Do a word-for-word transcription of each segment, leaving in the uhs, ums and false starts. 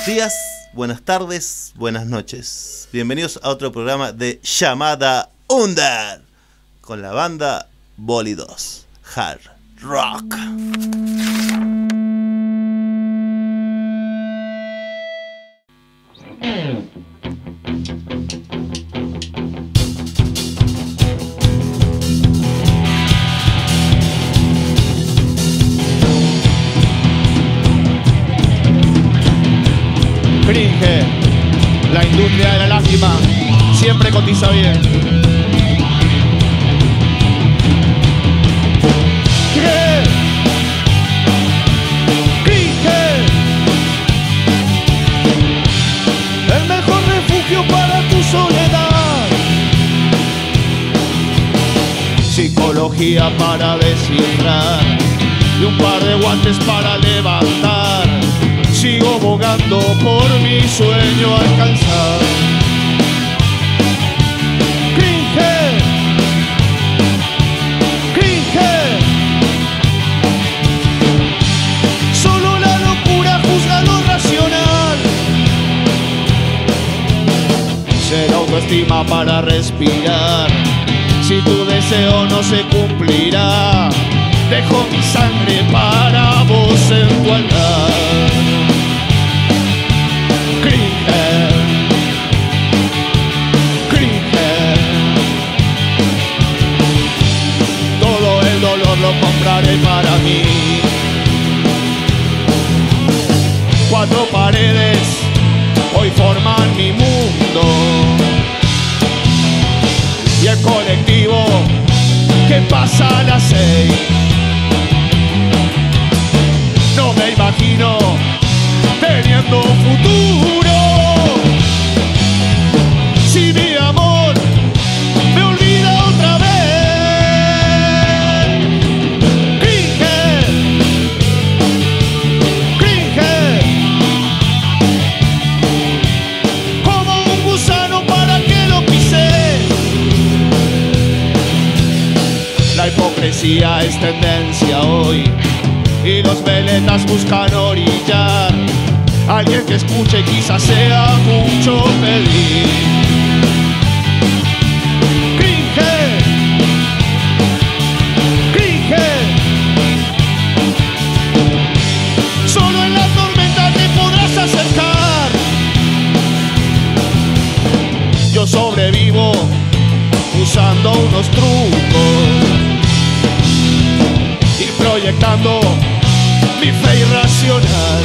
Buenos días, buenas tardes, buenas noches. Bienvenidos a otro programa de Llamada Under con la banda Bólidos Hard Rock. Cringe, la industria de la lástima siempre cotiza bien. Cringe, Cringe, el mejor refugio para tu soledad. Psicología para descifrar y un par de guantes para levantar. Sigo bogando por mi sueño alcanzar. Cringe, cringe, solo la locura juzga lo racional. Será autoestima para respirar. Si tu deseo no se cumplirá, dejo mi sangre para vos en tu altar. Cringe, cringe, todo el dolor lo compraré para mí. Cuatro paredes hoy forman mi mundo y el colectivo que pasa a las seis. No me imagino teniendo futuro si mi amor me olvida otra vez. Cringe, cringe, como un gusano para que lo pise. La hipocresía es tendencia hoy y los veletas buscan orillar. Alguien que escuche quizás sea mucho pedir. Cringe, cringe, solo en la tormenta te podrás acercar. Yo sobrevivo usando unos trucos y proyectando mi fe irracional.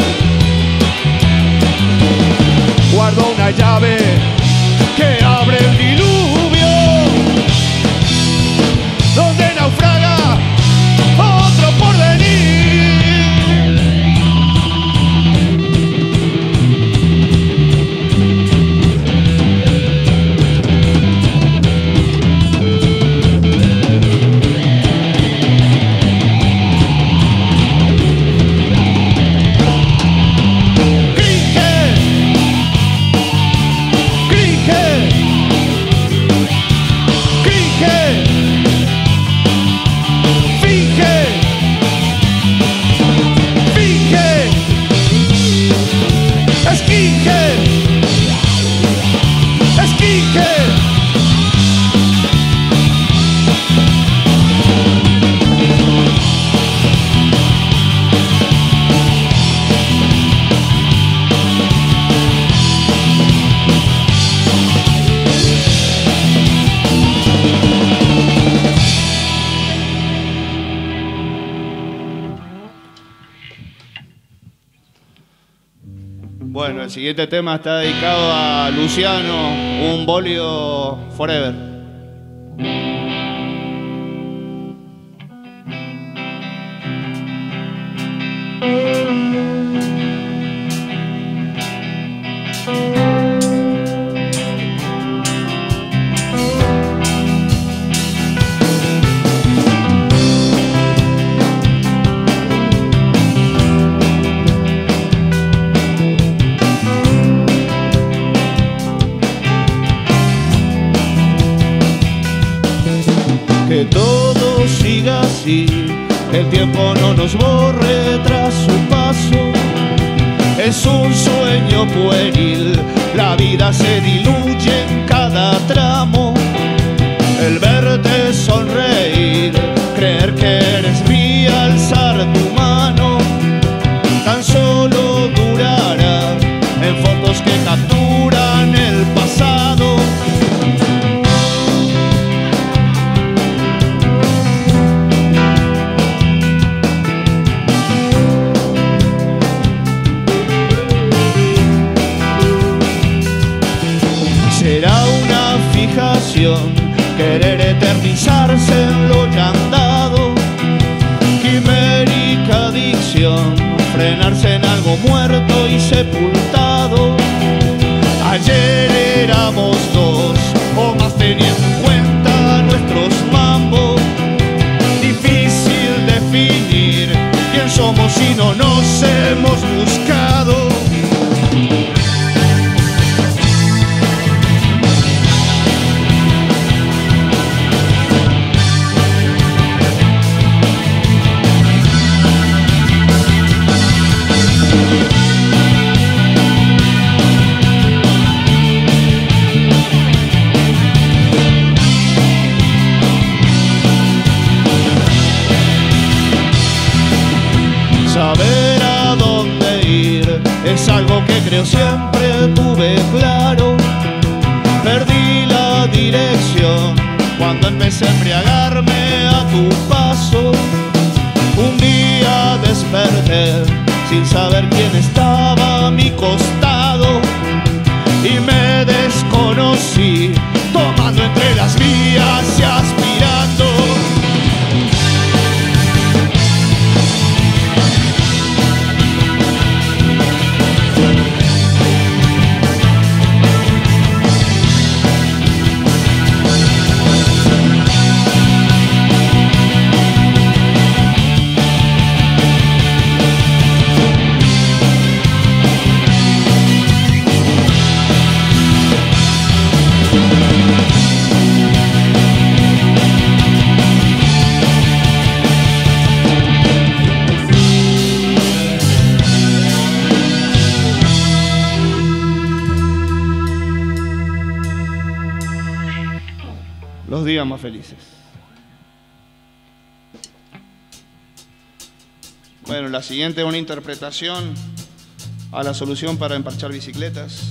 Guardo una llave que abre el diluvio, donde naufraga otro porvenir. Bueno, el siguiente tema está dedicado a Luciano, un bólido forever. Que todo siga así, el tiempo no nos borre tras su paso. Es un sueño pueril, la vida se diluye en cada tramo. El verte sonreír, creer que eres mía, alzar tu mano, tan solo durará en fotos que capturan el pasado. Será una fijación querer eternizarse en lo ya andado, quimérica adicción, frenarse en algo muerto y sepultado. Ayer éramos dos, o más teniendo en cuenta nuestros mambos. Difícil definir quién somos si no nos hemos buscado. Saber a dónde ir es algo que creo siempre tuve claro. Perdí la dirección cuando empecé a embriagarme a tu paso. Un día desperté sin saber quién estaba a mi costado y me desconocí tomando entre las vías y aspirando. Los días más felices. Bueno, la siguiente es una interpretación a la solución para emparchar bicicletas.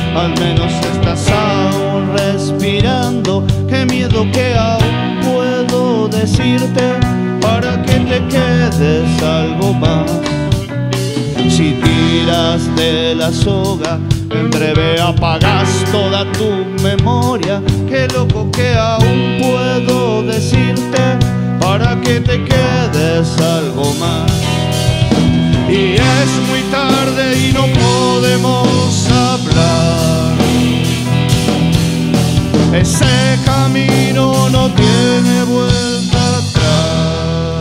al menos estás aún respirando. Qué miedo que aún puedo decirte para que te quedes algo más. Si tiras de la soga, en breve apagas toda tu memoria. Qué loco que aún puedo decirte para que te quedes algo más. Y es muy tarde y no podemos hablar. Ese camino no tiene vuelta atrás.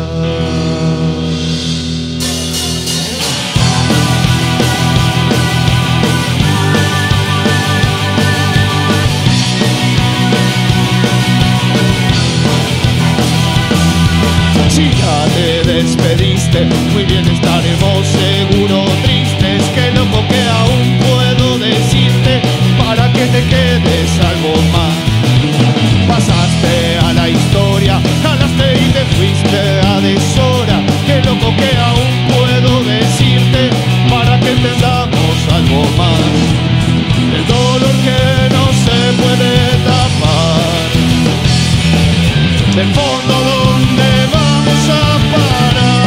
Si ya te despediste, muy bien, estaremos seguro tristes. Qué loco que aún puedo decirte para que te quedes algo más. Pasaste a la historia, jalaste y te fuiste a deshora. Qué loco que aún puedo decirte para que tengamos algo más. El dolor que no se puede tapar, del fondo donde vamos a parar.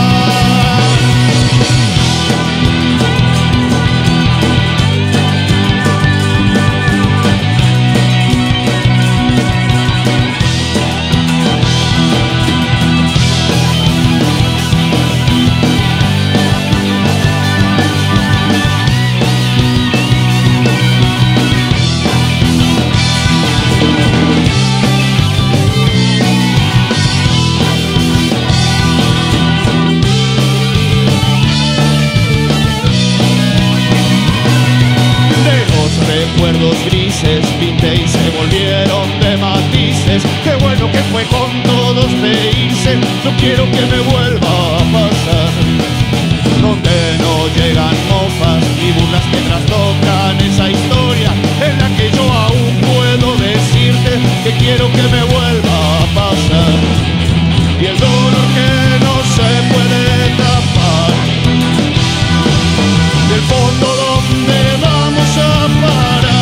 Recuerdos grises pinté y se volvieron de matices. Qué bueno que fue con todos reírse. No quiero que me vuelva a pasar, donde no llegan mofas y burlas que trastocan esa historia en la que yo aún puedo decirte que quiero que me vuelva a pasar. Y el dolor que no se puede tapar, del fondo donde vamos a parar.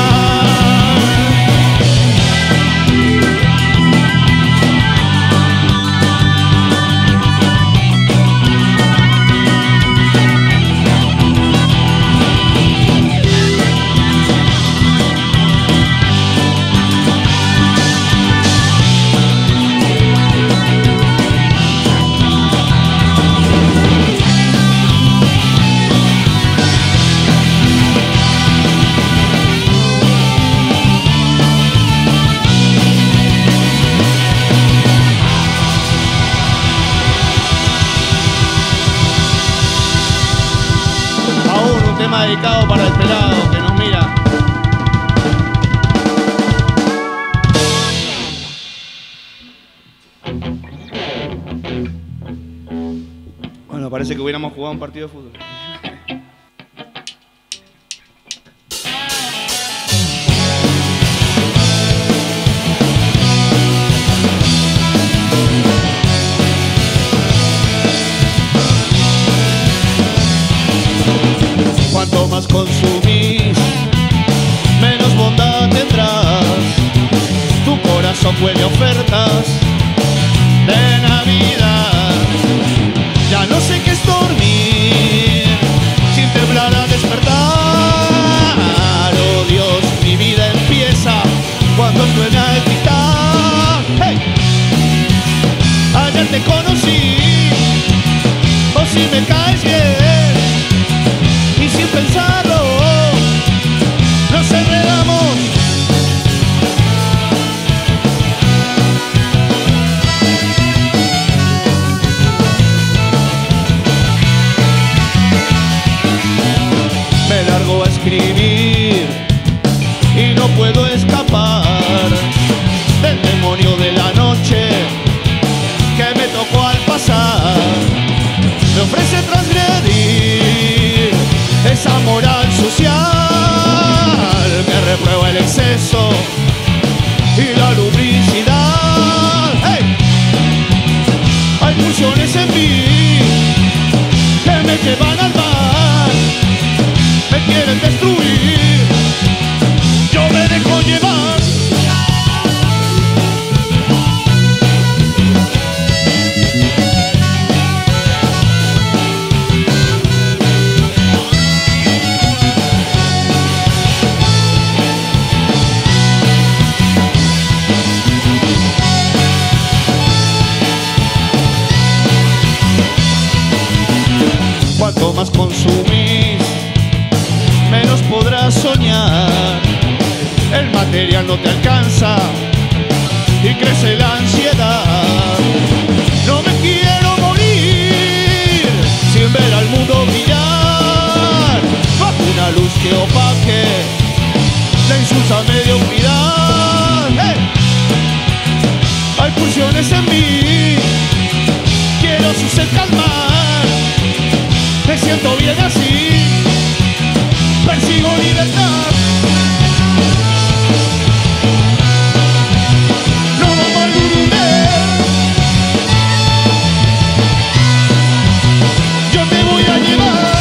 Dedicado para el pelado que nos mira. Bueno, parece que hubiéramos jugado un partido de fútbol. Cuanto más consumís, menos bondad tendrás. Tu corazón huele a ofertas de Navidad. Ya no sé qué es dormir sin temblar a despertar. Oh Dios, mi vida empieza cuando suena el guitar. Hey. Ayer te conocí, o si me caes bien, y sin pensarlo nos enredamos. Me largo a escribir y no puedo escapar del demonio de la noche que me tocó al pasar. Me ofrece transgredir esa moral social que reprueba el exceso y la lubricidad. ¡Hey! Hay pulsiones en mí que me llevan al mar, me quieren destruir cuanto más consumís, menos podrás soñar. El material no te alcanza y crece la ansiedad. No me quiero morir sin ver al mundo brillar bajo una luz que opaque la insulsa mediocridad. ¡Hey! Hay pulsiones en mí, quiero su sed calmar. Me siento bien así, persigo libertad. No vamos a olvidar, yo te voy a llevar.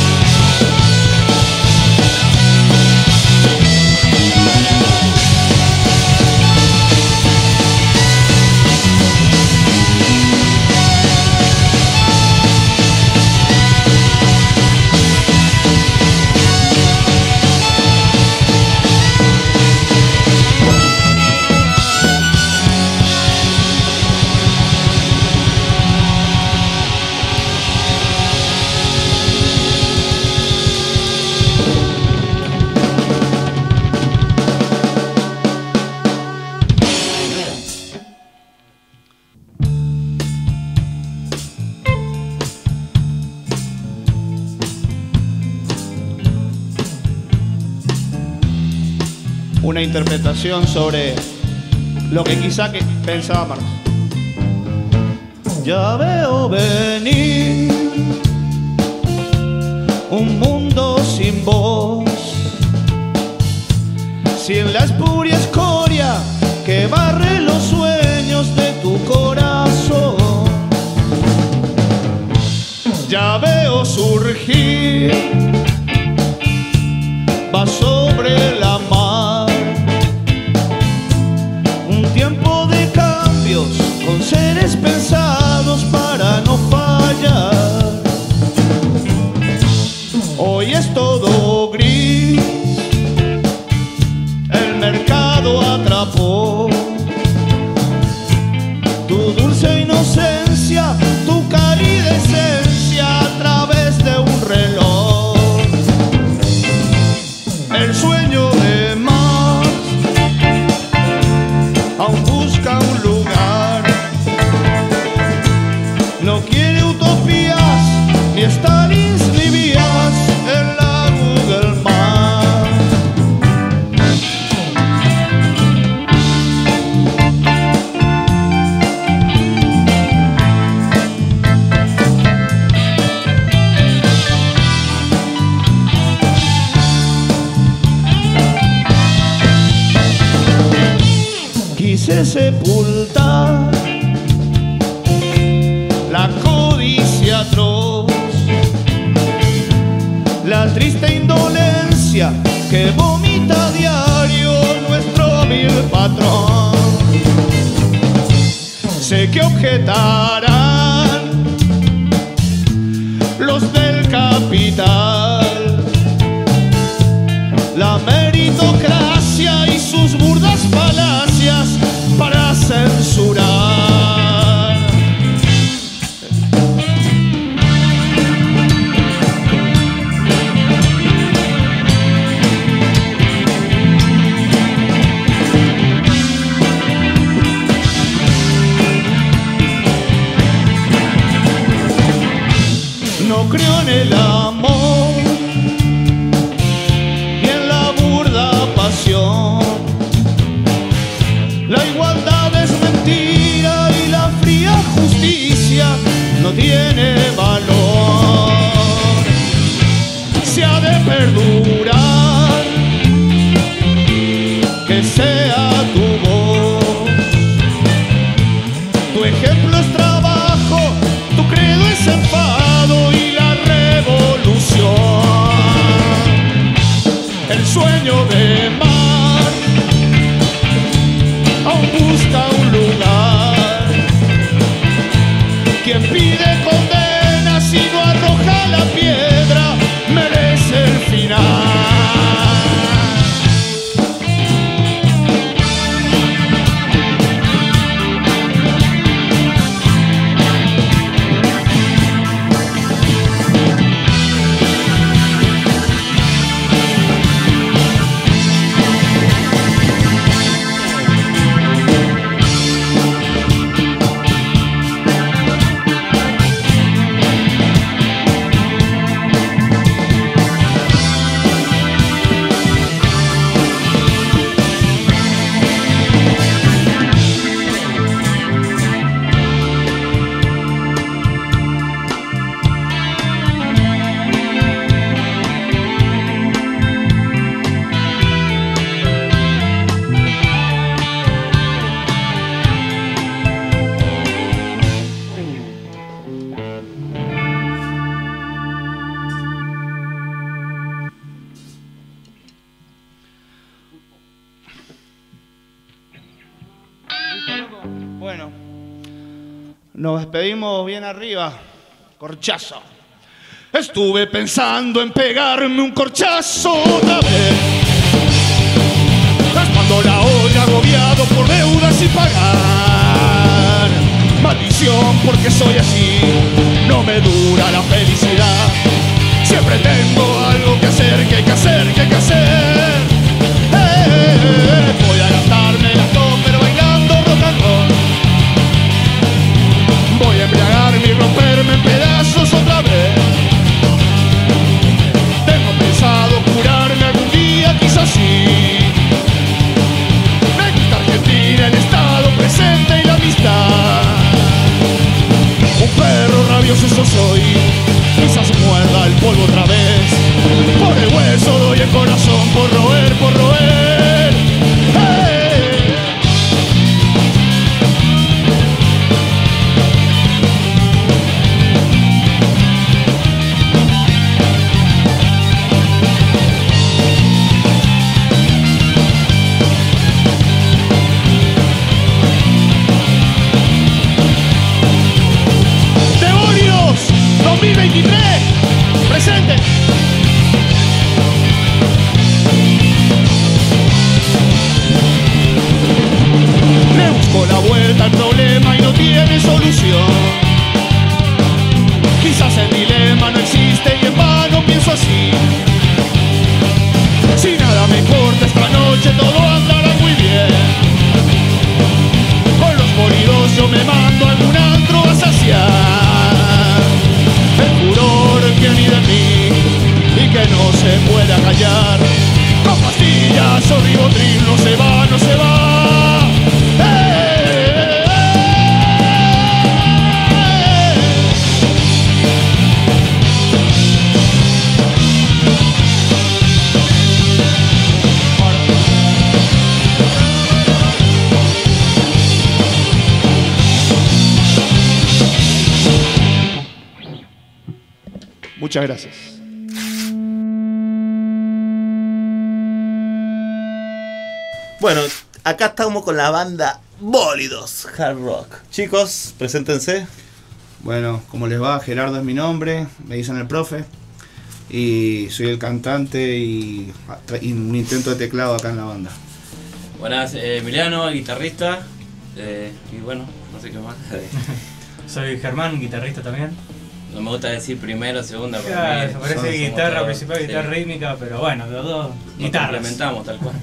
Una interpretación sobre lo que quizá que pensaba Marx. Ya veo venir un mundo sin voz, sin la espuria escoria que barre los sueños de tu corazón. Ya veo surgir, va sobre la mar, tiempo de cambios con seres pensados para no fallar. Hoy es todo gris, el mercado atrapó tu dulce inocencia, tu cálida esencia a través de un reloj. El sueño de más aún busca un lugar, no quiere utopías ni Stalins ni vías en la Google Maps. Quise sepultar la codicia atroz, la triste indolencia que vomita a diario nuestro vil patrón. Sé que objetarán los del capital, la meritocracia y sus burdas falacias para censurar. No creo en el amor ni en la burda pasión. La igualdad es mentira y la fría justicia no tiene valor. Se ha de perdurar, que sea tu voz. Tu ejemplo es trabajo, tu credo es enfado y la revolución Nos despedimos bien arriba. Corchazo. Estuve pensando en pegarme un corchazo otra vez. Raspando la olla, agobiado por deudas sin pagar. Maldición porque soy así, no me dura la felicidad. Siempre tengo algo que hacer, que hay que hacer, que hay que hacer. Eh, voy a gastarme las topper bailando rock and roll. Voy a embriagarme y romperme en pedazos otra vez. Tengo pensado curarme algún día, quizás sí. Me gusta Argentina, el estado presente y la amistad. Un perro rabioso yo soy, quizás muerda el polvo otra vez. Por el hueso doy el corazón, por roer, por roer. ¡Hey! dos mil veintitrés, presente. Le busco la vuelta al problema y no tiene solución. Quizás el dilema no existe y en vano pienso así. Si nada me importa esta noche todo andará muy bien. Con los moridos yo me mando a algún antro a saciar el furor que ni de mí y que no se puede acallar. Con pastillas o ribotril no se va, no se va. ¡Eh! Muchas gracias. Bueno, acá estamos con la banda Bólidos Hard Rock. Chicos, preséntense. Bueno, ¿cómo les va? Gerardo es mi nombre, me dicen el profe. Y soy el cantante y, y un intento de teclado acá en la banda. Buenas, eh, Emiliano, guitarrista. Eh, y bueno, no sé qué más. Soy Germán, guitarrista también. No me gusta decir primero, segunda, pero claro, se parece somos guitarra todos, principal, sí. guitarra rítmica, pero bueno, los dos Nos guitarras. complementamos tal cual.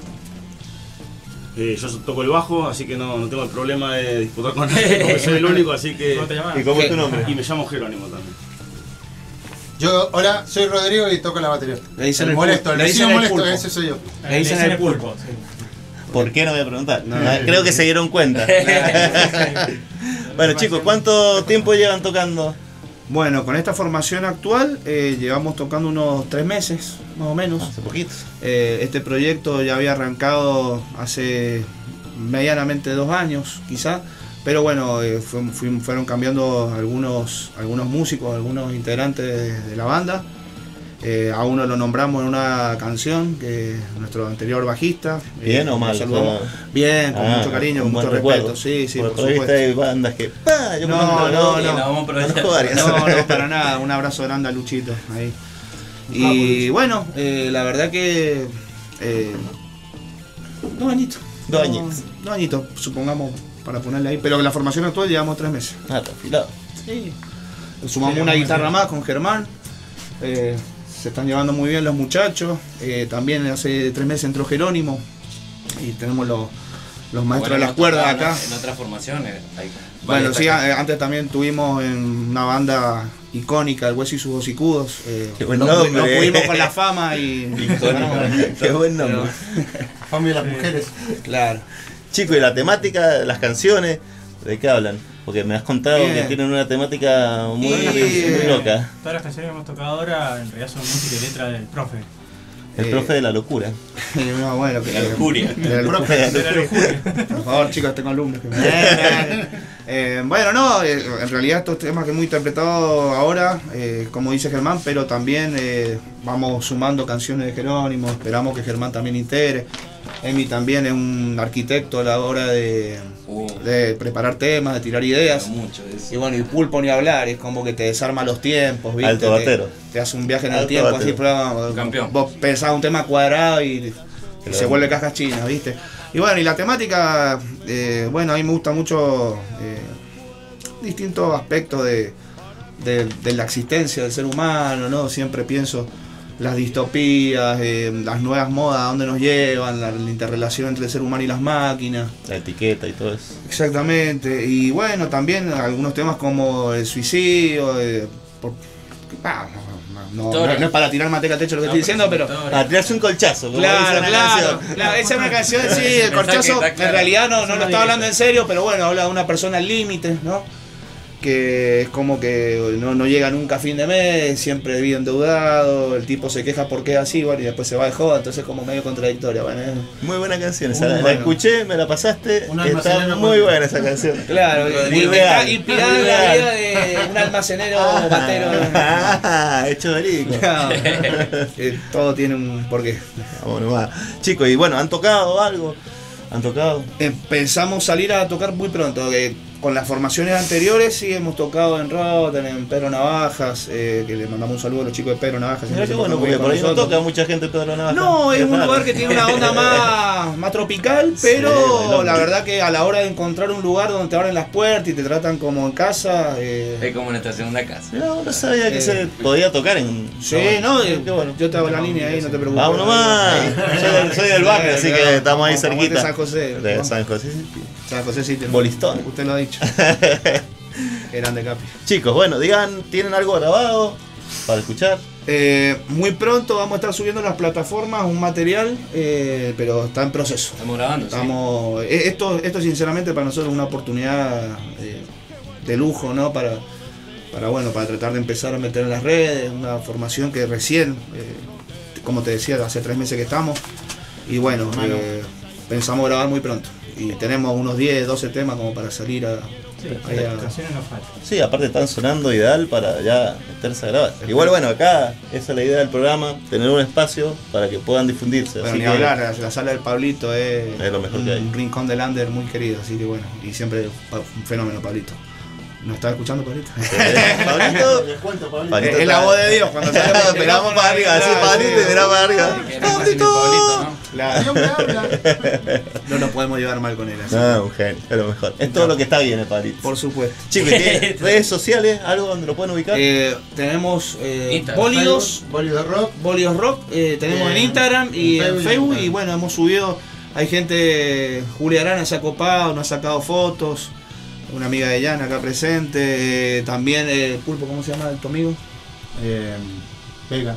Eh, yo toco el bajo, así que no, no tengo el problema de disputar con nadie, porque soy el único, así que... ¿Cómo te llamás? ¿Y cómo es tu nombre? Y me llamo Jerónimo también. Yo, hola, soy Rodrigo y toco la batería. Le dicen el molesto, pulpo, el le vecino dicen el molesto, pulpo. ese soy yo. Le dicen el pulpo. sí. ¿Por qué no voy a preguntar? No. Ah, Creo que se dieron cuenta. Bueno, chicos, ¿cuánto tiempo llevan tocando? Bueno, con esta formación actual eh, llevamos tocando unos tres meses, más o menos. Hace poquito. Eh, este proyecto ya había arrancado hace medianamente dos años, quizá. Pero bueno, eh, fue- fui- fueron cambiando algunos, algunos músicos, algunos integrantes de, de la banda. Eh, a uno lo nombramos en una canción, que nuestro anterior bajista. ¿Bien eh, o mal? lo saludamos. Bien, con Ah, mucho cariño, con un buen mucho recuerdo. respeto. Sí, sí, Porque por por ahí supuesto. hay bandas que... ¡pah! Yo No, conozco no, dos, Y no. la vamos a aprovechar. Conozco varias. No, no, para nada. Un abrazo grande a Luchito ahí. Y bueno, eh, la verdad que. Eh, dos añitos. Dos añitos. Dos añitos, supongamos, para ponerle ahí. Pero la formación actual llevamos tres meses. Ah, está afilado. Sí. Sumamos una guitarra más con Germán. Eh, se están llevando muy bien los muchachos. Eh, también hace tres meses entró Jerónimo. Y tenemos los, los maestros Bueno, de las en cuerdas otra- acá. En otras formaciones. Hay Bueno, varias sí, tacas. a- antes también tuvimos en una banda icónica, El Hueso y sus hocicudos. Eh, Qué buen nos, nombre. nos pudimos con la fama y... Qué buen nombre. Familia de las mujeres. Claro. Chicos, ¿y la temática, las canciones, de qué hablan? Porque me has contado Bien. que tienen una temática muy, Y- muy loca. Todas las canciones que hemos tocado ahora en realidad son música y letra del profe. El Eh, profe de la locura. No, bueno, que, La lujuria. de la Profe de la De la locura. lujuria. Por favor, chicos, tengo alumnos. Que me... Eh, bueno, no, eh, en realidad estos temas que hemos interpretado ahora, eh, como dice Germán, pero también eh, vamos sumando canciones de Jerónimo, esperamos que Germán también integre. Emi también es un arquitecto a la hora de, Uh, de preparar temas, de tirar ideas. mucho de eso. Y bueno, y Pulpo ni hablar, es como que te desarma los tiempos, ¿viste? Alto batero. Te, te hace un viaje en el Alto tiempo, batero. así, pero Campeón. vos pensás un tema cuadrado y, y se vuelve cajas chinas, ¿viste? Y bueno, y la temática, eh, bueno, a mí me gusta mucho eh, distintos aspectos de, de, de la existencia del ser humano, ¿no? Siempre pienso las distopías, eh, las nuevas modas, a dónde nos llevan, la, la interrelación entre el ser humano y las máquinas. La etiqueta y todo eso. Exactamente, y bueno, también algunos temas como el suicidio, eh, por- ah, no, no, no, no es para tirar manteca al techo lo que No, estoy diciendo, pero... A tirarse un colchazo. como dice Claro, una claro, canción. claro, esa es una canción, sí, el Pensá corchazo, que está claro. en realidad no, no Eso lo no estaba hablando directo. en serio, pero bueno, habla de una persona al límite, ¿no? Que es como que no, no llega nunca a fin de mes, siempre vive endeudado, el tipo se queja porque es así, bueno, y después se va de joda, entonces es como medio contradictoria, bueno, es- Muy buena canción esa. Muy La, la bueno. escuché, me la pasaste. Un Está almacenero muy con- buena esa canción. Claro, Muy y- y real. está inspirada en la vida de un almacenero batero. Ah, hecho verídico. No, eh, todo tiene un porqué. Vamos nomás. Chicos, y bueno, ¿han tocado algo? ¿Han tocado? Empezamos a salir a tocar muy pronto. eh, con las formaciones anteriores sí hemos tocado en Rotten, en Pedro Navajas, eh, que le mandamos un saludo a los chicos de Pedro Navajas. Mirá siempre qué se bueno, portan muy porque bien por con ahí no nosotros. toca mucha gente Pedro Navaja. No, es un raro. lugar que tiene una onda más, más tropical, Sí, pero bailón. la verdad que a la hora de encontrar un lugar donde te abren las puertas y te tratan como en casa, eh, Es como nuestra segunda casa. No, no sabía que Eh, se podía tocar en. sí, no, eh, Qué bueno. yo te hago la línea ahí, no te preocupes. Vamos nomás. Soy, soy del barrio, así que estamos ahí Vamos, vamos cerquita. de San José. De Vamos. San José. sí. San José sí, tenemos- Bolistón. Usted lo ha dicho. Grande Capi. Chicos, bueno, digan, ¿tienen algo grabado para escuchar? Eh, muy pronto vamos a estar subiendo a las plataformas un material, eh, pero está en proceso. Estamos grabando, sí. Estamos, eh, esto, esto sinceramente para nosotros es una oportunidad eh, de lujo, ¿no? Para, para bueno, para tratar de empezar a meter en las redes, una formación que recién, eh, como te decía, hace tres meses que estamos. Y bueno, Bueno. eh, pensamos grabar muy pronto. Y tenemos unos diez, doce temas como para salir a... Sí, ahí a- canciones no faltan. Sí, aparte están sonando ideal para ya meterse a grabar. Igual, bueno, acá esa es la idea del programa, tener un espacio para que puedan difundirse. Bueno, así ni que- hablar, la, la sala del Pablito es, Es lo mejor un, que hay. un rincón del under muy querido, así que bueno, y siempre pa- un fenómeno Pablito. ¿Nos está escuchando Pablito? Pablito, Les cuento, Pablito. Pablito Es la está- voz de Dios cuando sale por el Miramos micrófono, para arriba, así claro, Pablito y sí. miramos para arriba. Que no es fácil el Pablito, ¿no? La- Dios me habla. no nos podemos llevar mal con él, así. No, un genio, es lo mejor. Es todo lo que está bien, el Pablito. Por supuesto. Chicos, ¿tiene redes sociales? ¿Algo donde lo pueden ubicar? Eh, tenemos eh, Instagram, Bólidos, Bólido Rock. Bólidos Rock, eh, tenemos en En- Instagram y en en Facebook, Facebook, en- y bueno, hemos subido, hay gente, Julia Arana se ha copado, nos ha sacado fotos, una amiga de Yana acá presente, eh, también eh, Pulpo, ¿cómo se llama tu amigo? eh, Vega.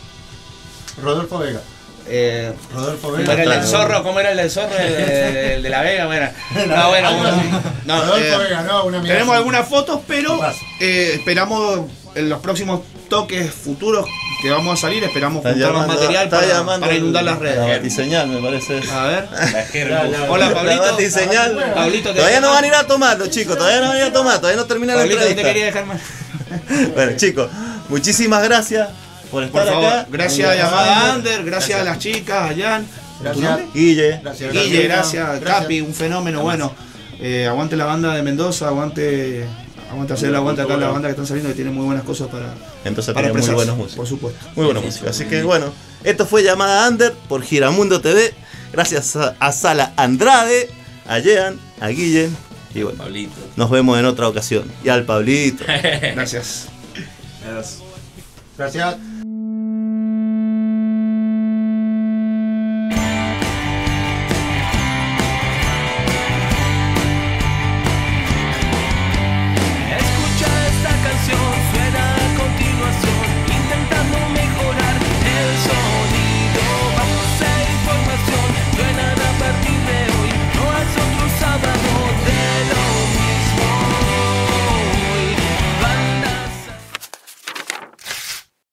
Rodolfo Vega. Eh, Rodolfo ¿Cómo Vega. era el del claro. zorro? ¿Cómo era el del zorro? El, de- el de la Vega, bueno. No, bueno, Algo así. no, Rodolfo eh, Vega, no, una amiga tenemos así. algunas fotos, pero Pasa. eh, esperamos en los próximos toques futuros que vamos a salir, esperamos Está juntar más llamando- material está para, llamando para inundar el- las La redes. batiseñal, me parece. A ver. La jerga. Hola La Pablito. batiseñal. Pablito, te- Todavía no van a ir a tomarlo, chicos. Todavía no van a ir a tomar. Todavía no termina la Pablito, ¿qué te quería entrevista. dejar más? Bueno, chicos, muchísimas gracias por estar Por favor, acá. gracias a Llamada Under, gracias a las chicas, a Jan. ¿Tu Gracias. nombre? Guille. Gracias. Guille, gracias, Gracias. Capi, un fenómeno, bueno. Eh, aguante la banda de Mendoza, aguante, aguante hacer el aguante acá la banda que están saliendo, que tiene muy buenas cosas para, Entonces para tiene muy expresarse, buenos músicos. por supuesto. Muy buena música. Así que bueno, esto fue Llamada Under por Giramundo T V. Gracias a, a Sala Andrade, a Jean, a Guille. Y bueno, Pablito. nos vemos en otra ocasión. Y al Pablito. Gracias. Gracias.